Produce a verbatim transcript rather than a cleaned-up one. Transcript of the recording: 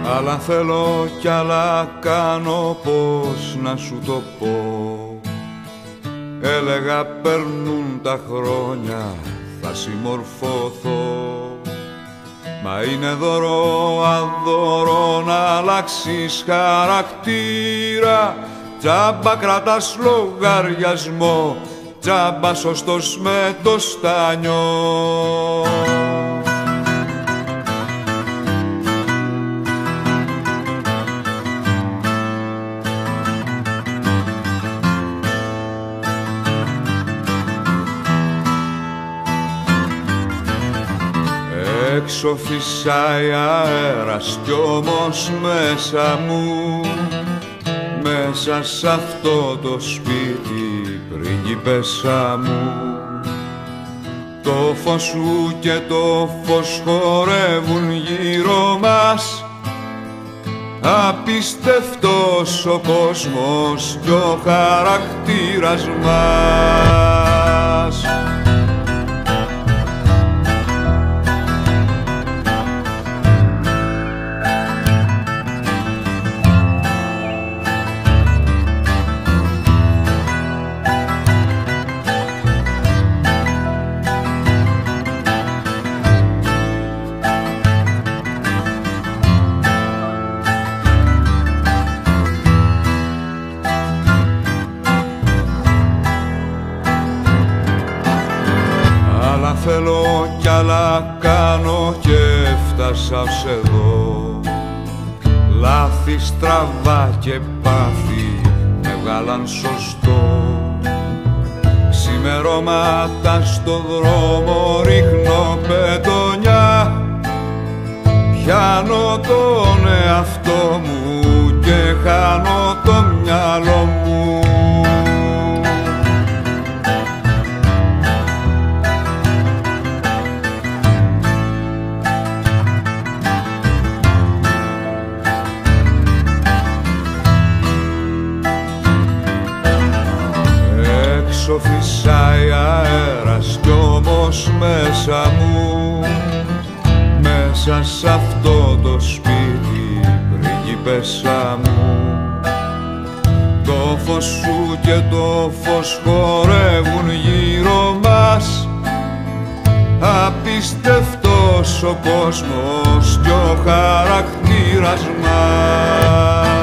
άλλα θέλω κι άλλα κάνω, πώς να σου το πω. Έλεγα περνούν τα χρόνια, θα συμμορφωθώ. Μα είναι δώρο αδώρο να αλλάξεις χαρακτήρα. Τζάμπα κρατάς λογαριασμό, τζάμπα σωστός με το στάνιο. Έξω φυσάει αέρας κι όμως μέσα μου, μέσα σ' αυτό το σπίτι πριγκίπεσσα μου, το φως σου και το φως χορεύουν γύρω μας. Απίστευτος ο κόσμος κι ο χαρακτήρας μας. Θέλω κι άλλα κάνω και έφτασα ως εδώ. Λάθη, στραβά και πάθη με βγάλαν σωστό. Ξημερώματα στο δρόμο ρίχνω πετονιά. Πιάνω τον εαυτό μου και χάνω το μυαλό μου. Έξω φυσάει αέρας κι όμως μέσα μου, μέσα σ' αυτό το σπίτι πριγκίπεσσα μου, το φως σου και το φως χορεύουν γύρω μας. Απίστευτος ο κόσμος κι ο χαρακτήρας μας.